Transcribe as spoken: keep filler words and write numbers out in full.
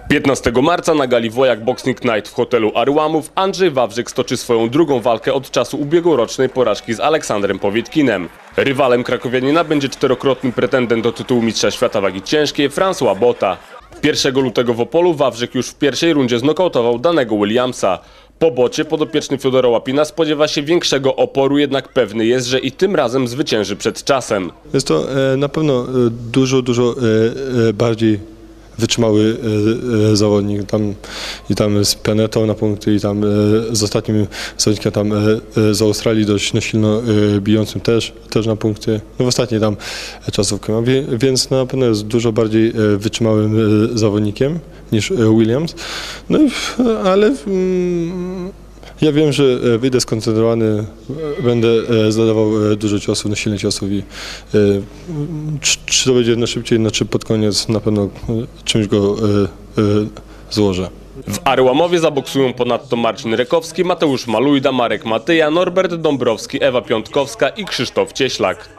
piętnastego marca na gali Wojak Boxing Night w hotelu Arłamów Andrzej Wawrzyk stoczy swoją drugą walkę od czasu ubiegłorocznej porażki z Aleksandrem Powietkinem. Rywalem krakowianina będzie czterokrotny pretendent do tytułu mistrza świata wagi ciężkiej François Botha. pierwszego lutego w Opolu Wawrzyk już w pierwszej rundzie znokautował danego Williamsa. Po bocie podopieczny Fiodora Łapina spodziewa się większego oporu, jednak pewny jest, że i tym razem zwycięży przed czasem. Jest to e, na pewno e, dużo, dużo e, e, bardziej wytrzymały e, e, zawodnik tam, i tam z Planetą na punkty i tam e, z ostatnim zawodnikiem tam e, e, z Australii dość no, silno e, bijącym też, też na punkty. No w ostatniej tam czasówkę ma, wie, więc na pewno jest dużo bardziej e, wytrzymałym e, zawodnikiem niż e, Williams. No ale mm, ja wiem, że wyjdę skoncentrowany, będę zadawał dużo ciosów, no silnych ciosów i czy, czy to będzie na szybciej, no czy pod koniec na pewno czymś go złożę. W Arłamowie zaboksują ponadto Marcin Rekowski, Mateusz Malujda, Marek Matyja, Norbert Dąbrowski, Ewa Piątkowska i Krzysztof Cieślak.